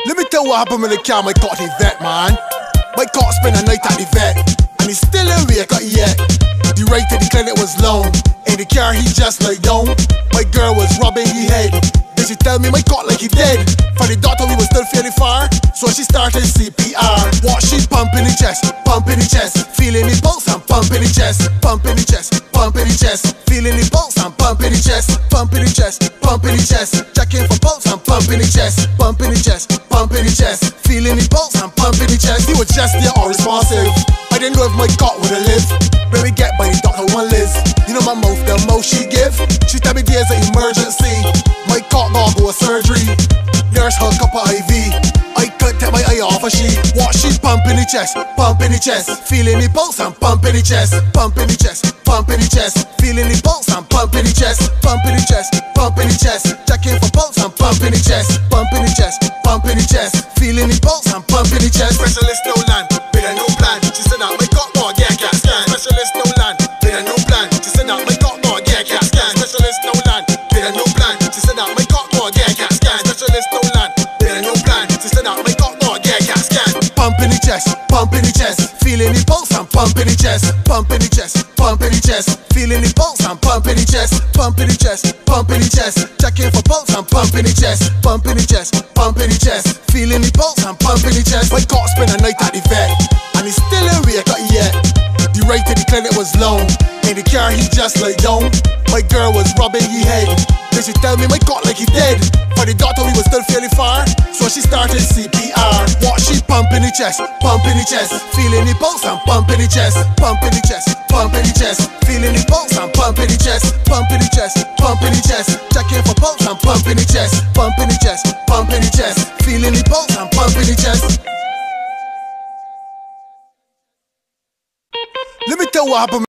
Let me tell what happened when the car my got the vet, man. My car spent a night at the vet, and he's still in wake up yet. The ride to the clinic was long. In the car he just lay down. My girl was rubbing his head. Then she tell me my car like he dead. For the doctor we was still fairly far, so she started CPR. What she pumping the chest, pumping the chest, feeling the pulse and pumping the chest, pumping the chest, pumping the chest, feeling the pulse and pumping the chest, pumping the chest, pumping the chest, checking for pulse and pumping the chest, pumping the chest, pumping the chest, feeling the pulse and pumping the chest. He was just there unresponsive. I didn't know if my cock would have lived. When we get by the doctor one Liz, you know my mouth, the mouth she give. She tell me there's an emergency. My cock gotta go to surgery. Nurse hook up a IV. I couldn't take my eye off of she. What she pumping the chest, pumping the chest, feeling the pulse and pumping the chest, pumping the chest, pumping the chest, feeling the pulse and pumping the chest, pumping the chest, pumping the chest, checking for pulse and pumping the chest, pumping the chest, pumping the chest, feeling the pulse and pumping the chest. Specialist no land, with a new plan. She said that my cock more, yeah, cat scan. Specialist no land, with a new plan. She said that my cock more, yeah, cat scan. Specialist no land, with a new plan. She said that my cock more, yeah, cat scan. Specialist no land, with a new plan. She said that my cock more, yeah, cat scan. Pumping the chest, pumping the chest, feeling the pulse and pumping the chest, pumping the chest, pumping the chest, feeling the pulse and pumping the chest, pumping the chest, pumping the chest, checking for pulse and pumping the chest, pumping the chest, pumping the chest, feeling the pulse and pumping the chest. My cock spent a night at the vet, and he's still in wake up yet. The ride to the clinic was long. In the car he just lay down. My girl was rubbing his head. Then she tell me my cock like he dead. For the doctor we was still fairly far, so she started CPR. What she pumping the chest, pumping the chest, feeling the pulse and pumping the chest, pumping the chest, pumping the chest, feeling the pulse and pumping the chest, pumping the chest, pumping the chest, checking for pulse and pumping the chest, pumping the chest, pumping the chest, feeling the pulse and pumping the chest. Let me tell what happened.